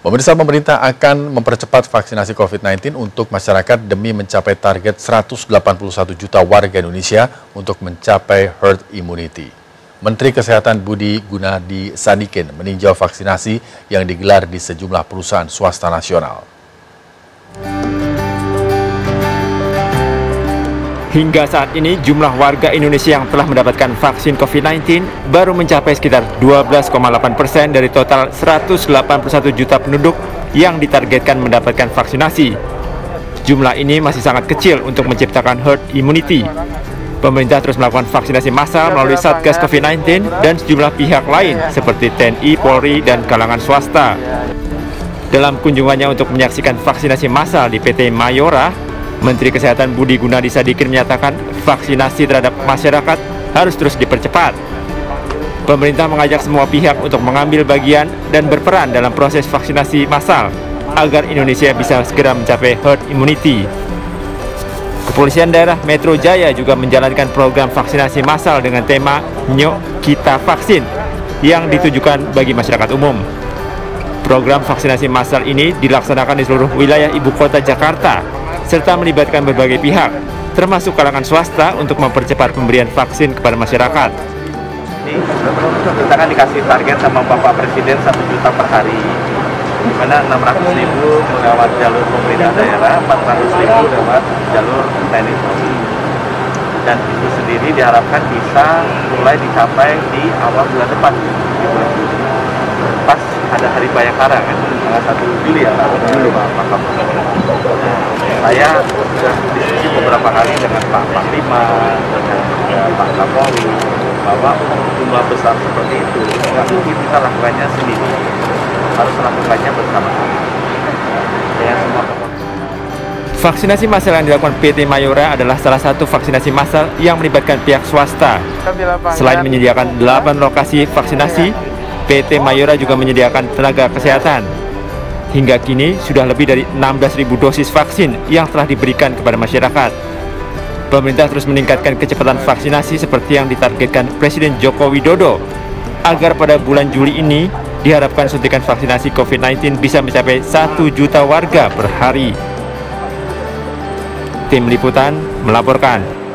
Pemerintah akan mempercepat vaksinasi COVID-19 untuk masyarakat demi mencapai target 181 juta warga Indonesia untuk mencapai herd immunity. Menteri Kesehatan Budi Gunadi Sadikin meninjau vaksinasi yang digelar di sejumlah perusahaan swasta nasional. Hingga saat ini, jumlah warga Indonesia yang telah mendapatkan vaksin COVID-19 baru mencapai sekitar 12,8% dari total 181 juta penduduk yang ditargetkan mendapatkan vaksinasi. Jumlah ini masih sangat kecil untuk menciptakan herd immunity. Pemerintah terus melakukan vaksinasi massal melalui Satgas COVID-19 dan sejumlah pihak lain seperti TNI, Polri, dan kalangan swasta. Dalam kunjungannya untuk menyaksikan vaksinasi massal di PT Mayora, Menteri Kesehatan Budi Gunadi Sadikin menyatakan vaksinasi terhadap masyarakat harus terus dipercepat. Pemerintah mengajak semua pihak untuk mengambil bagian dan berperan dalam proses vaksinasi massal agar Indonesia bisa segera mencapai herd immunity. Kepolisian Daerah Metro Jaya juga menjalankan program vaksinasi massal dengan tema Nyok Kita Vaksin yang ditujukan bagi masyarakat umum. Program vaksinasi massal ini dilaksanakan di seluruh wilayah ibu kota Jakarta, serta melibatkan berbagai pihak, termasuk kalangan swasta untuk mempercepat pemberian vaksin kepada masyarakat. Kita kan dikasih target sama Bapak Presiden 1 juta per hari, di mana 600.000 lewat jalur pemerintah daerah, 400.000 lewat jalur TNI Polri. Dan itu sendiri diharapkan bisa mulai dicapai di awal bulan depan, di bulan Juli. Pas ada Hari Bayangkara kan, tanggal 1 Juli ya, Pak Kapolri. Saya sudah diskusi beberapa kali dengan Pak Panglima, dengan Pak Kapolri, bahwa jumlah besar seperti itu nggak mungkin kita lakukannya sendiri, harus lakukannya bersama-sama. Vaksinasi massal yang dilakukan PT Mayora adalah salah satu vaksinasi massal yang melibatkan pihak swasta. Selain menyediakan 8 lokasi vaksinasi, PT Mayora juga menyediakan tenaga kesehatan. Hingga kini sudah lebih dari 16.000 dosis vaksin yang telah diberikan kepada masyarakat. Pemerintah terus meningkatkan kecepatan vaksinasi seperti yang ditargetkan Presiden Joko Widodo, agar pada bulan Juli ini diharapkan suntikan vaksinasi COVID-19 bisa mencapai 1 juta warga per hari. Tim Liputan melaporkan.